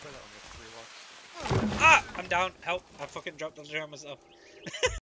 try that on your rewatch. Ah! I'm down. Help. I fucking dropped the jar myself.